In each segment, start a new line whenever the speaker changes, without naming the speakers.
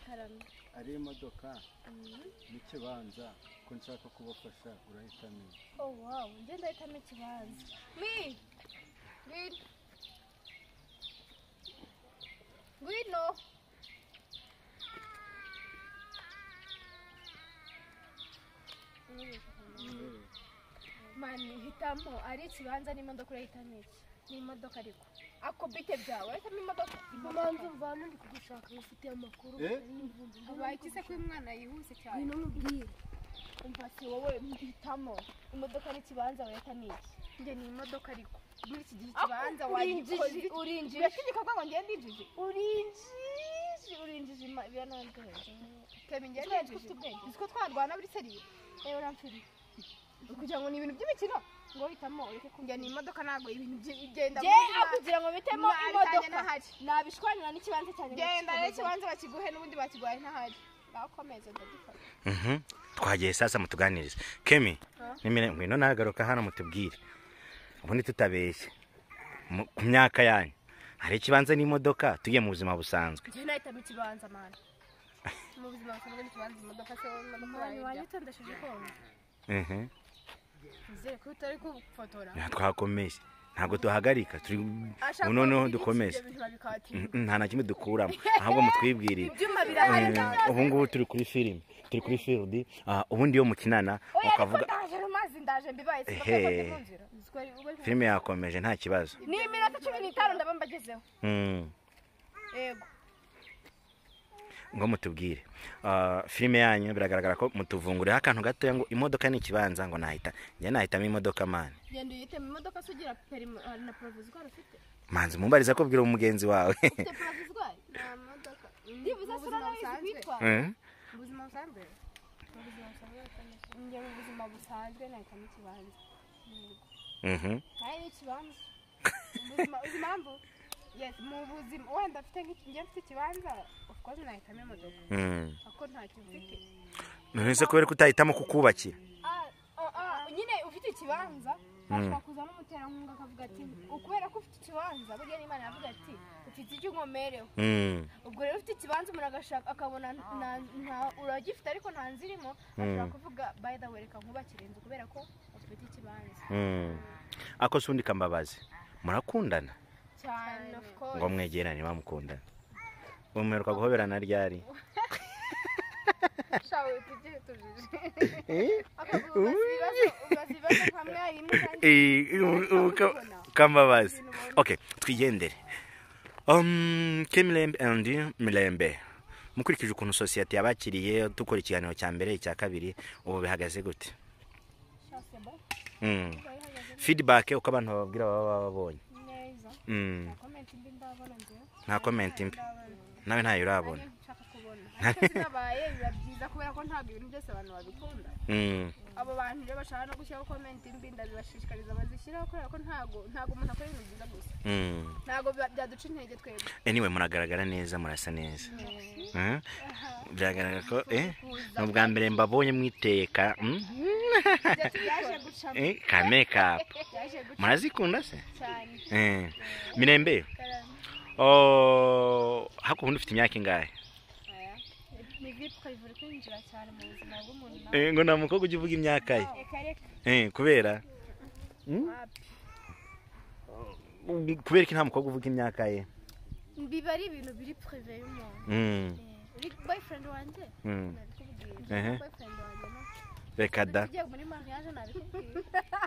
ari imodoka n'ikibanza ko nshaka kubafasha urahitamo.
Oh wow, njye ndahitamo ikibanza. Ngwino. Mani hitamo ari ikibanza n'imodoka urahitamo iki? N'imodoka ariko ako bite byawe urahitamo imodoka.
Imanza mvana ndi kugushaka ufite amakuru.
Abayikise ko umwana yihuse cyane.
Ngwino mubwire.
Umva si wowe hitamo imodoka n'ikibanza urahitamo iki? Njye ni imodoka ariko muri iki gihe ikibanza wagikoze urinjije igikorwa ngo ngende injije urinjije birananduheje kemi ngende injije isiko twarwana buri seriye uramfiri kugira ngo ni ibintu by'imikino ngo hitamo ureke kunjya ni imodoka nago ibintu by'igenda kugira ngo bitemo imodoka nabishwanira n'ikibanza cyane genda rero ikibanza bakiguhe n'ubundi bakiguhaye ntahari bakomeza ndagifata.
Twagiye sasa mutuganirize Kemi ngwino nagaruka hano mutubwire ubundi tutabeshye ku myaka yanyu hari ikibanza n'imodoka tugiye mu buzima busanzwe.
Njye nahitamo ikibanza mana mu buzima busanzwe n'ikibanza imodoka se wanyitondesheje kongo nizere ko utari kufotora
twakomeye ntabwo tuhagarika turi noneho dukomeze nta na kimwe dukuramo ahubwo mutwibwirire ubu ngubu turi kuri filime turi kuri field ubundi yo mukinana ukavuga filime yakomeje nta kibazo
ni iminota 15 ndaba mbagezeho yego
ngo mutubwire filime yanyu biragaragara ko mutuvungurira akantu gato ngo imodoka ni ikibanza ngo nahitamo imodoka mani
genda uyitema imodoka sugira na provisoire ufite
manzi mumbariza ko bwira umugenzi wawe
ufite provisoire na modoka ndibuza sura kwitwa ubuzima busanzwe njye mu buzima busanzwe nahitamo ikibanza hari ikibanza ubuzima yes mu buzima wenda afite nk'iki ikibanza of course nahitamo imodoka ako ntacyo mfite
none kubera ko utahitamo kukubakira
nyine ufite ikibanza ashaka kuza n'umuterankunga akavuga ati ukubera ko ufite ikibanza burya n'Imana yavuga ati ufite icyo nkomereho ubwo rero ufite ikibanza umuntu agashaka akabona uragifite ariko nta nzirimo ashaka kuvuga by the way reka nkubakire inzu kubera ko ufite ikibanza
ako sundi kambabazi murakundana
cyane of course
ngo mwegerane bamukundana umuheruka guhoberana ryari
shawe tujye tujije ubazibaza hamwe
kambabazi okay twigendere KEMIREMBE MIREMBE mukurikije ukuntu society yabakiriye dukora ikiganiro cya mbere cya kabiri ubu bihagaze gute feedback uko abantu bababwira baba babonye nta comment mbi nawe ntayo urabona
nabaye byiza kubera ko ntabwo ibintu byose abantu babikunda abo bantu rero bashaka no gushyiraho comment mbi ndabibashishikariza bazishyiraho kubera ko ntabwo umuntu akora ibintu byiza gusa ntabwo byaduca intege twebwe
anyway muragaragara neza murasa neza byagaragara ko n'ubwa mbere mbabonye mwiteka ka makeup murazikunda se
cyane
Mirembe hako ubundi ufite imyaka ingahe ngo nta mukobwa ujya uvuga imyaka ye kubera kubera ko nta mukobwa uvuga imyaka ye
biba ari ibintu biri privé y'umuntu boyfriend wanjye boyfriend wanjye
reka da
tugiye muri mariage nabikubwiye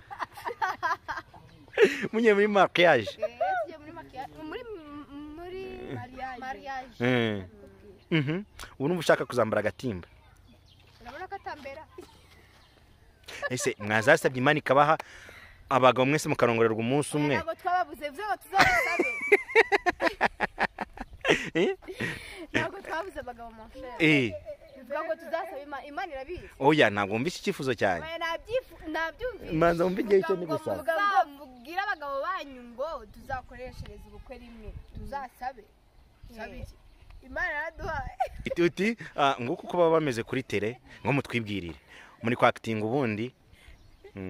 munye muri mariage
tugiye muri mariage muri mariage
ubu numva ushaka kuzambara agatimba
urabona ko atambera
ese mwazasabye Imana ikabaha abagabo mwese mukarongorerwa umunsi umwe
ntabwo twababuze byo tuzabasabe ntabwo twabuze abagabo mu frere ngo tuzasaba Imana irabizi
oya ntabwo wumvise icyifuzo cyane
nabyumvise
manza wumve igihe cyo ni gusa
mubwira abagabo banyu ngo tuzakoreshereza ubukwe rimwe tuzasabe sabiki Imana yaduhaye
uti nguko uko baba bameze kuri tele ngo mutwibwirire muri kwakitinga ubundi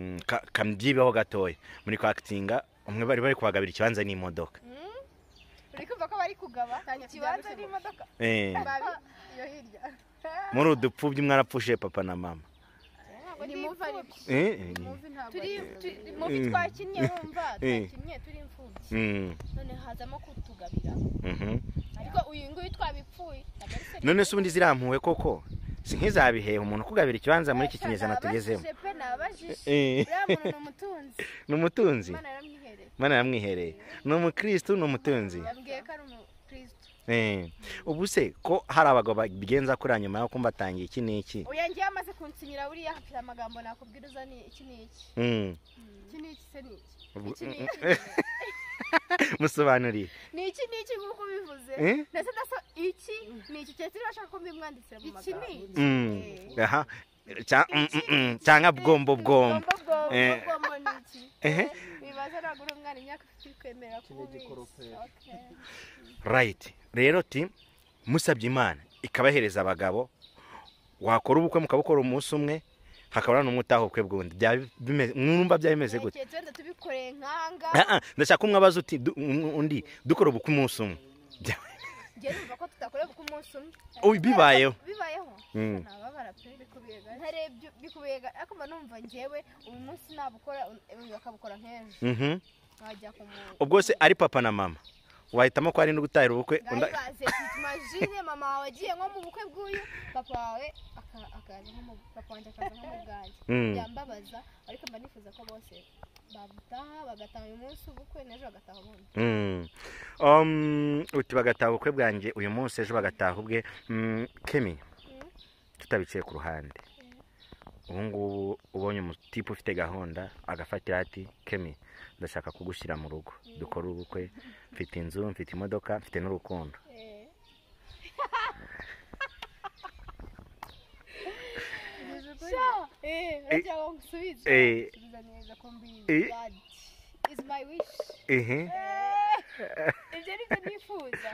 kamubyibeho gatoya muri kwakitinga umwe bari kubagabira ikibanza n'imodoka
uri kumva ko bari kugaba ikibanza n'imodoka babi iyo hirya
muri udupfubyi mwarapfushe papa na mama
ni muva
turi muvi twakinnye wumva twakinnye turi imfubyi none hazamo kutugabira ariko uyu nguyu twabipfuye
none se ubundi zirampuwe koko si nk'izabihehe umuntu kugabira ikibanza muri iki kinyejana tugezemo ni umutunzi Mana yaramwihereye ni umukristo ni umutunzi ubu se ko hari abagabo bagenza kuri nyuma yo kumbatangiye iki n'iki
oya ngiye amaze kunsinyira buriya hafite amagambo nakubwiriza ni iki n'iki iki n'iki se n'iki
musobanuriye
ni iki n'iki nk'uko ubivuze ndetse ndasa iki ni iki cyetse bashaka ko mbimwandikira mu magambo iki
n'iki
aha cyangwa bwombo bwombo
bibaza nagura umwana imyaka ifite kwemera kubizi
right rero ti musabye Imana ikabahereza abagabo wakora ubukwe mukabukora umunsi umwe hakabara n'umutaho kwe bwundi mwumva byabimeze gute
cyetse tubikoreye nkanga
ndashaka umwe abaza uti undi dukora ubukwe umunsi umwe
ngiye numva ko tutakoreye ubukwe umunsi umwe
bibayeho
nababara pe ntarebye bikubega ariko mba numva ngewe uyu munsi nabukora bakabukora nk'ejo nkajya kumurika
ubwo se ari papa na mama wahitamo ko ari no gutahira ubukwe
imagine mama wawe agiye nko mu bukwe bw'uyu papa wawe akaza papa wanjye akaza nko mu bwanjye byambabaza ariko mba nifuza ko bose babutaha bagataha uyu munsi ubukwe n'ejo bagataha ubundi
uti bagataha ubukwe bwanjye uyu munsi ejo bagataha ubwe Kemi tutabiciye ku ruhande ubu ngubu ubonye umutipe ufite gahunda agafatira ati Kemi ndashaka kugushyira mu rugo dukora ubukwe mfite inzu mfite imodoka mfite n'urukundo
is my wish ibyo nibyo nifuza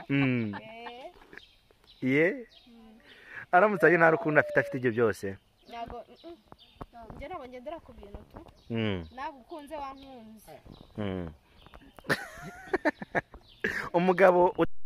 aramutse ari nta rukundo afite ibyo byose
ntabwo njye ntabwo ngendera ku bintu tu ntabwo ukunze wankunze
umugabo